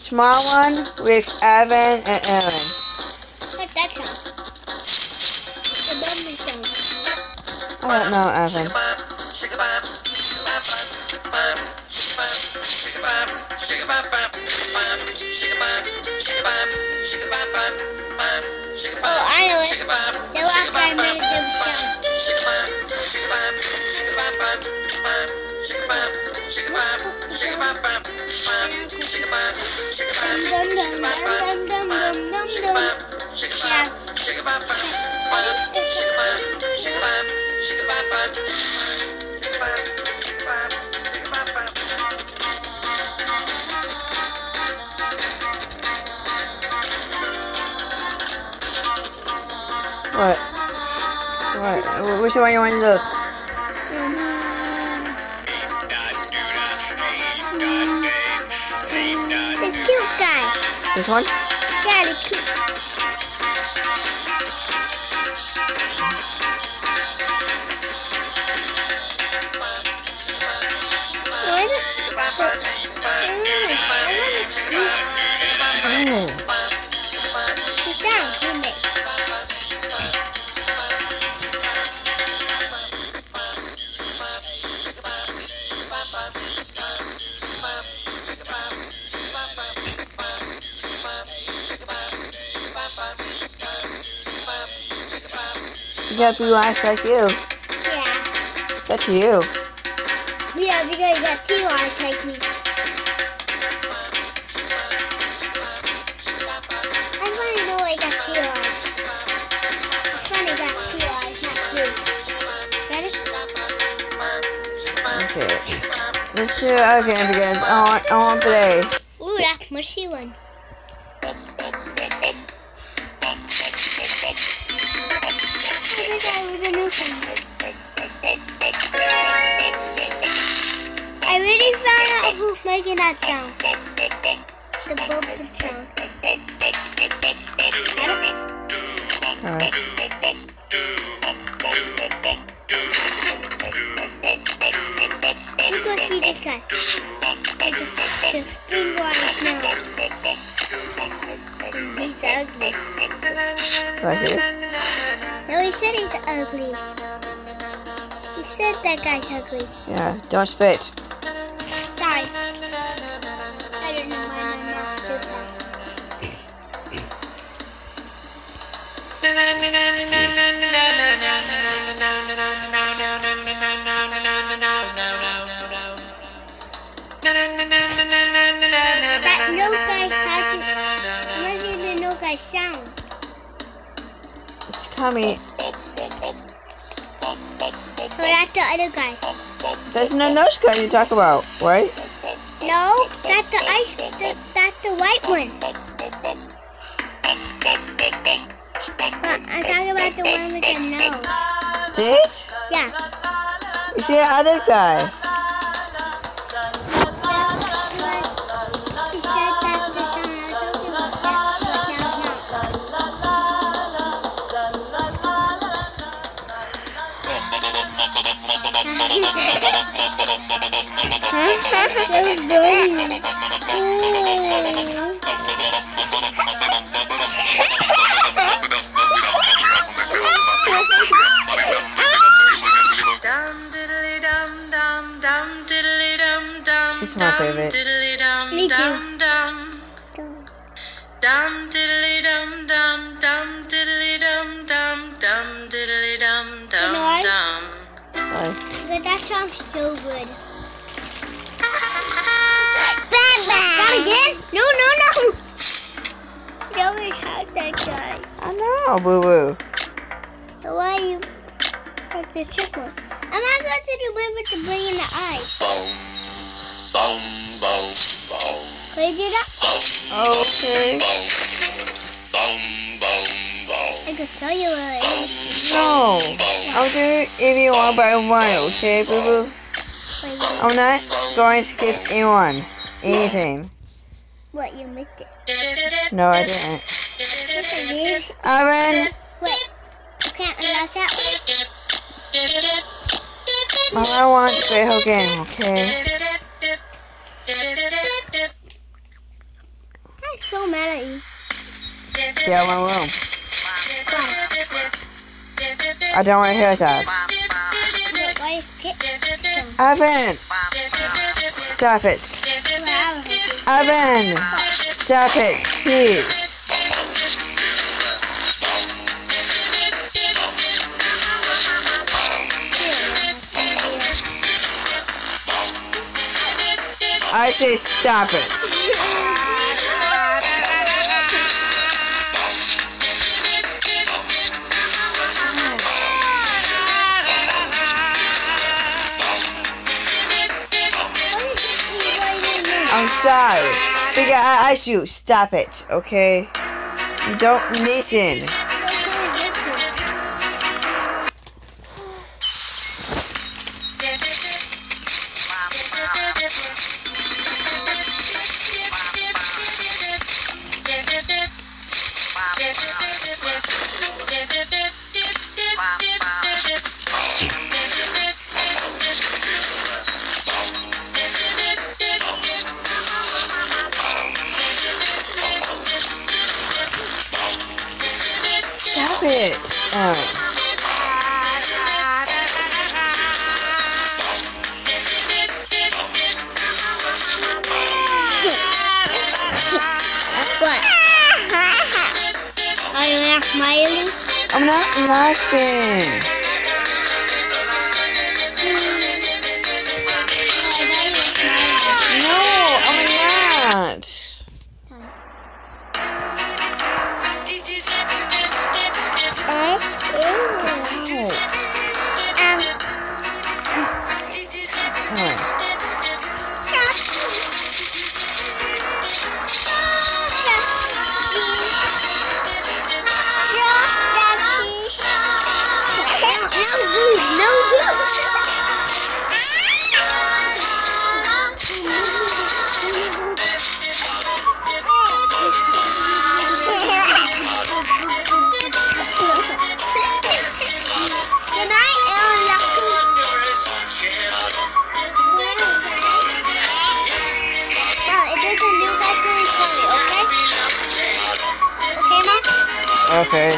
small one with Evan and Aaron. What's that sound? The bubbly sound. I don't know, Evan. Oh, I know it. The last guy made a good sound. What? Which one you want to do? The cute guy. This one? Yeah, the cute. The sound he makes. You got blue eyes like you. Yeah. That's you. Yeah, because you got 2 eyes like me. I want to know I got 2 eyes. I finally got 2 eyes, not 3. Got it? Okay. Let's do it again because I want to play. Ooh, that mushy one. I really found out who's making that sound. The bubbling sound. Alright. You go see this guy. The finger on his nose. He's ugly. Right here. No, he said he's ugly. He said that guy's ugly. Yeah, don't spit. Die. I don't know why my mouth did that no guy hasn't. Unless you the no guy sound. It's coming. Oh, that's the other guy. There's no nose guy you talk about, right? No, that's the that's the white one. But I'm talking about the one with the nose. This? Yeah. You see the other guy. He said that's the sound I was talking about. She's my favorite. Me too. You know what? Bye. But that song's so good. That again? No. You always had that guy. I know, boo boo. So why are you like the chick one? I'm not going to remember to bring in the eyes. Can you do that? Okay. I could tell you what it is. No. I'll do it if you want by one, okay, boo boo? I'm not going to skip anything. What, you missed it? No, I didn't. Evan! Wait, you can't unlock that one? I want to play the whole game, okay? mad at you. Get out of my room. I don't want to hear that. Why is Kit? Evan! Stop it. Evan! Stop it, please. I say stop it. I'm sorry. Because I asked you, stop it, okay? You don't listen. Stop it. What? Are you not smiling? I'm not laughing. No, I'm not. Okay.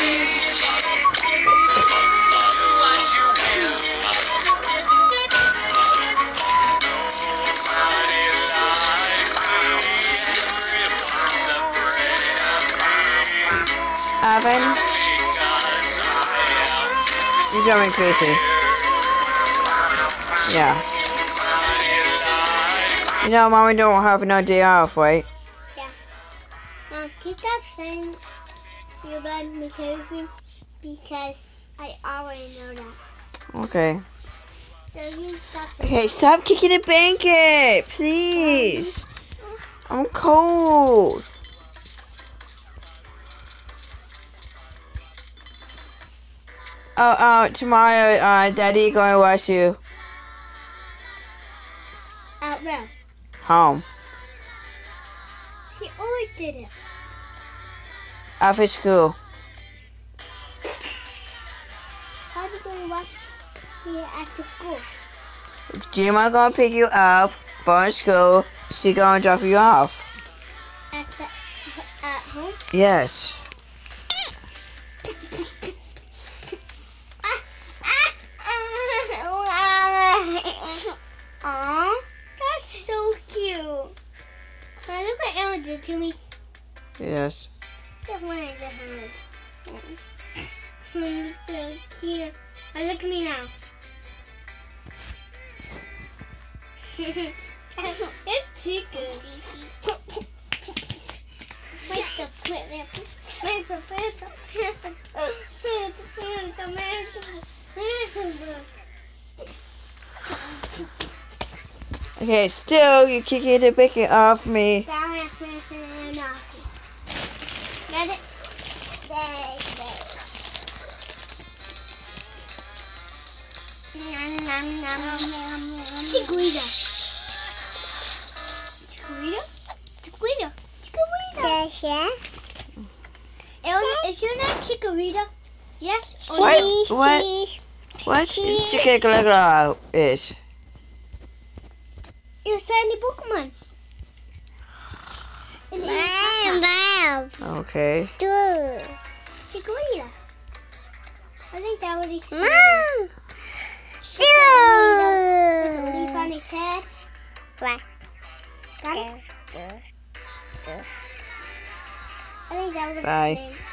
Evan, you're driving crazy. Yeah. You know, Mommy don't have no day off, right? Yeah. Keep that saying you let me everything because I already know that. Okay. So you stop it. Okay, stop kicking the blanket, please. I'm cold. Tomorrow, Daddy going to watch you. Out where? Home. He always did it. After school. How are you going to watch me at the school? Gemma gonna pick you up from school. She gonna drop you off. At home? Yes. Aww, that's so cute. Now look what Ellen did to me. Yes. Just wanted to her. She's so cute. Now look at me now. It's too good. Okay, still you kicking the blanket off me. Get it? Chiquita. Yes, yeah. If you're not Chiquita, yes. What Chiquita is? You're shiny Pokemon. Okay. Chikorita. I think that would be Mom. with a leaf on his head. Black. Got it? I think that would be Bye. his name.